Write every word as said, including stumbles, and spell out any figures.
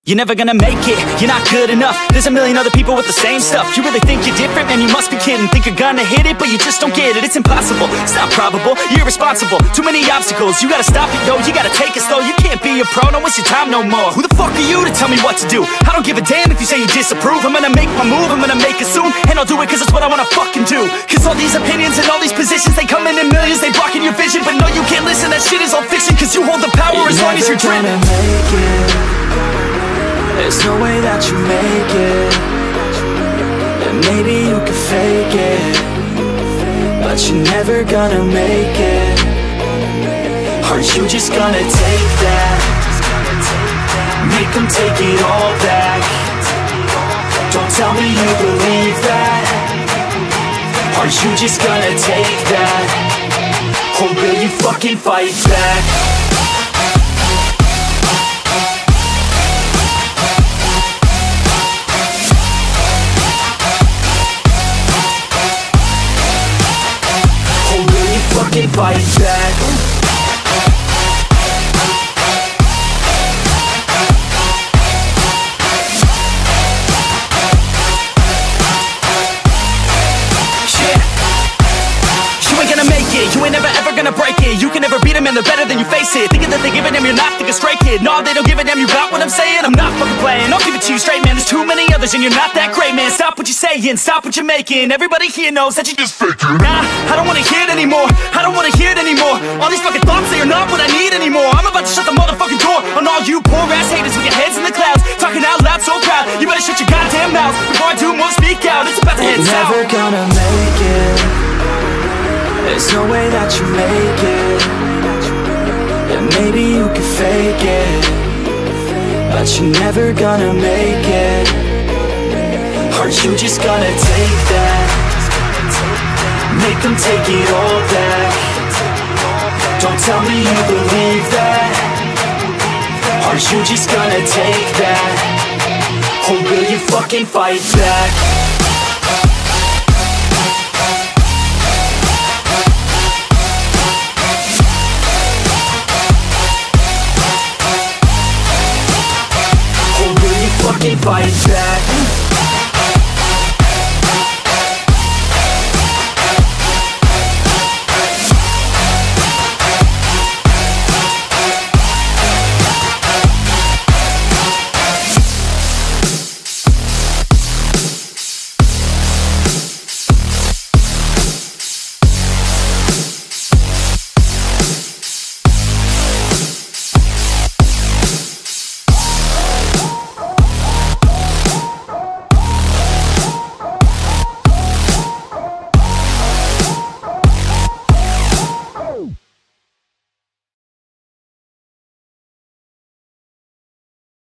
You're never gonna make it, you're not good enough. There's a million other people with the same stuff. You really think you're different? Man, you must be kidding. Think you're gonna hit it, but you just don't get it. It's impossible, it's not probable, you're irresponsible. Too many obstacles, you gotta stop it, yo. You gotta take it slow, you can't be a pro. Don't waste your time no more. Who the fuck are you to tell me what to do? I don't give a damn if you say you disapprove. I'm gonna make my move, I'm gonna make it soon. And I'll do it cause it's what I wanna fucking do. Cause all these opinions and all these positions, they come in in millions, they blocking your vision. But no, you can't listen, that shit is all fiction. Cause you hold the power you're as long as you're dreaming. There's no way that you make it. And maybe you can fake it, but you're never gonna make it. Aren't you just gonna take that? Make them take it all back. Don't tell me you believe that. Aren't you just gonna take that? Or will you fucking fight back? Fight back. You ain't never ever gonna break it. You can never beat them and they're better than you, face it. Thinking that they give a damn, you're not, think a straight kid. No, they don't give a damn, you got what I'm saying? I'm not fucking playing, I'll give it to you straight, man. There's too many others and you're not that great, man. Stop what you're saying, stop what you're making. Everybody here knows that you just faking. Nah, I don't wanna hear it anymore, I don't wanna hear it anymore. All these fucking thoughts, they are not what I need anymore. I'm about to shut the motherfucking door on all you poor ass haters with your heads in the clouds, talking out loud so proud. You better shut your goddamn mouth before I do more, speak out. It's about to head south. You're never gonna make it. There's no way that you make it. And maybe you can fake it, but you're never gonna make it. Aren't you just gonna take that? Make them take it all back. Don't tell me you believe that. Aren't you just gonna take that? Or will you fucking fight back?